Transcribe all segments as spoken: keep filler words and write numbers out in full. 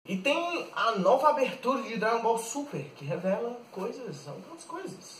E tem a nova abertura de Dragon Ball Super, que revela coisas, algumas coisas.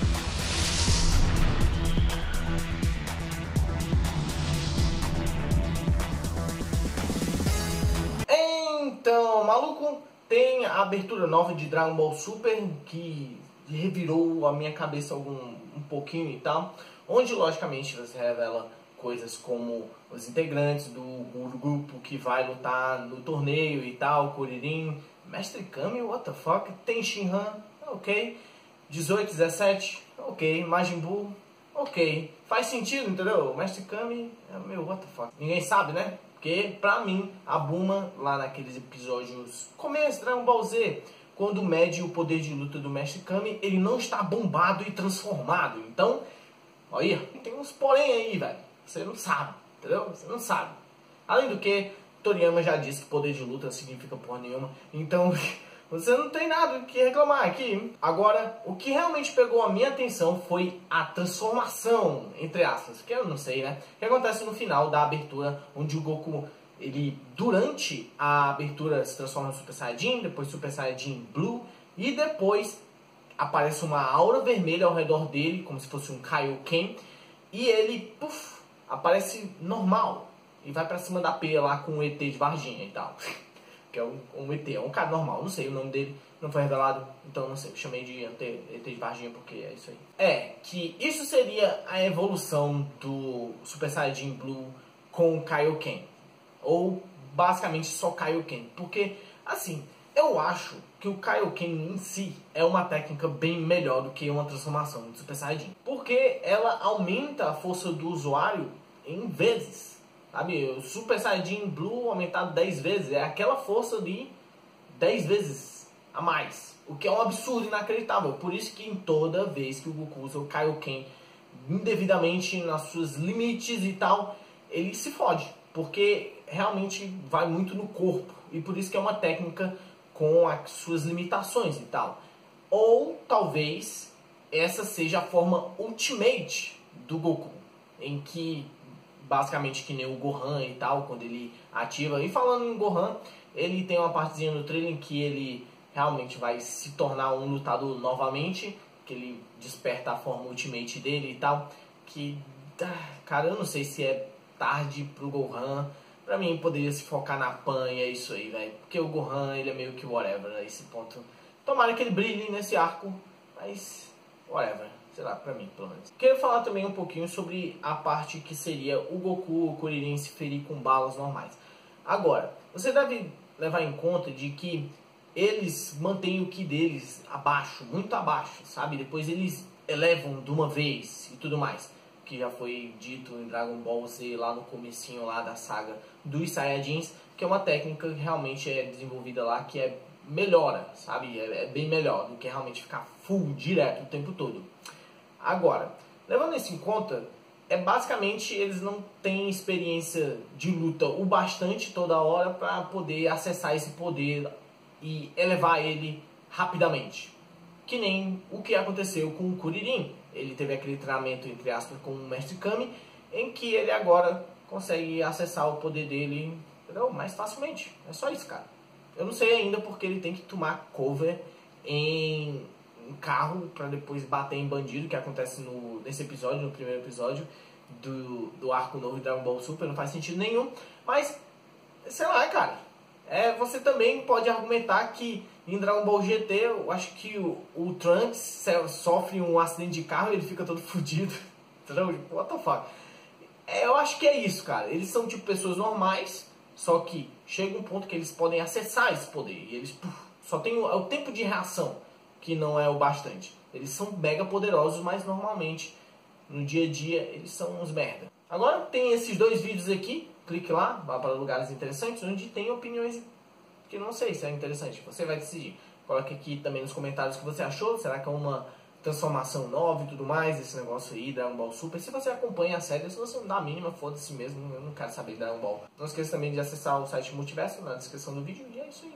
Então, maluco, tem a abertura nova de Dragon Ball Super, que revirou a minha cabeça algum, um pouquinho e tal, onde logicamente você revela coisas como os integrantes do, do grupo que vai lutar no torneio e tal, Kuririn, Mestre Kami, what the fuck, tem Shinhan, ok, dezoito, dezessete, ok, Majin Buu, ok, faz sentido, entendeu? Mestre Kami é meu what the fuck, ninguém sabe, né? Porque pra mim, a Bulma, lá naqueles episódios começo Dragon Ball Z, quando mede o poder de luta do Mestre Kami, ele não está bombado e transformado, então, olha, tem uns porém aí, velho. Você não sabe, entendeu? Você não sabe. Além do que, Toriyama já disse que poder de luta significa porra nenhuma. Então, você não tem nada que reclamar aqui. Agora, o que realmente pegou a minha atenção foi a transformação, entre aspas, que eu não sei, né? Que acontece no final da abertura, onde o Goku, ele, durante a abertura, se transforma no Super Saiyajin, depois Super Saiyajin Blue, e depois aparece uma aura vermelha ao redor dele, como se fosse um Kaioken, e ele, puf, aparece normal e vai pra cima da peia lá com o E T de Varginha e tal. Que é um, um E T, é um cara normal, não sei o nome dele, não foi revelado, então não sei, eu chamei de E T de Varginha porque é isso aí. É, que isso seria a evolução do Super Saiyajin Blue com o Kaioken, ou basicamente só Kaioken, porque assim, eu acho que o Kaioken em si é uma técnica bem melhor do que uma transformação do Super Saiyajin. Porque ela aumenta a força do usuário em vezes. Sabe? O Super Saiyajin Blue aumentado dez vezes é aquela força de dez vezes a mais. O que é um absurdo inacreditável. Por isso que em toda vez que o Goku usa o Kaioken indevidamente nas suas limites e tal, ele se fode. Porque realmente vai muito no corpo. E por isso que é uma técnica com as suas limitações e tal. Ou talvez essa seja a forma ultimate do Goku, em que basicamente que nem o Gohan e tal, quando ele ativa. E falando em Gohan, ele tem uma partezinha no trailer em que ele realmente vai se tornar um lutador novamente, que ele desperta a forma ultimate dele e tal, que, cara, eu não sei se é tarde pro Gohan. Pra mim, poderia se focar na Pan e é isso aí, velho. Porque o Gohan, ele é meio que whatever, a esse ponto. Tomara que ele brilhe nesse arco, mas whatever. Sei lá, pra mim, pelo menos. Quero falar também um pouquinho sobre a parte que seria o Goku, o Kuririn se ferir com balas normais. Agora, você deve levar em conta de que eles mantêm o Ki deles abaixo, muito abaixo, sabe? Depois eles elevam de uma vez e tudo mais. Que já foi dito em Dragon Ball Z lá no comecinho lá da saga dos Saiyajins, que é uma técnica que realmente é desenvolvida lá, que é melhora, sabe? É, é bem melhor do que realmente ficar full direto o tempo todo. Agora, levando isso em conta, é basicamente eles não têm experiência de luta o bastante toda hora para poder acessar esse poder e elevar ele rapidamente. Que nem o que aconteceu com o Kuririn. Ele teve aquele treinamento, entre aspas, com o Mestre Kami, em que ele agora consegue acessar o poder dele, entendeu? Mais facilmente. É só isso, cara. Eu não sei ainda porque ele tem que tomar cover em um carro para depois bater em bandido, que acontece no, nesse episódio, no primeiro episódio do, do arco novo de Dragon Ball Super. Não faz sentido nenhum. Mas, sei lá, cara. É, você também pode argumentar que em Dragon Ball G T, eu acho que o, o Trunks sofre um acidente de carro e ele fica todo fodido. Entendeu? What the fuck? É, eu acho que é isso, cara. Eles são tipo pessoas normais, só que chega um ponto que eles podem acessar esse poder. E eles puf, só tem o, é o tempo de reação que não é o bastante. Eles são mega poderosos, mas normalmente no dia a dia eles são uns merda. Agora tem esses dois vídeos aqui. Clique lá, vá para lugares interessantes, onde tem opiniões que não sei se é interessante. Você vai decidir. Coloque aqui também nos comentários o que você achou. Será que é uma transformação nova e tudo mais? Esse negócio aí, Dragon Ball Super. Se você acompanha a série, se você não dá a mínima, foda-se mesmo. Eu não quero saber de Dragon Ball. Não esqueça também de acessar o site Multiverso na descrição do vídeo. E é isso aí.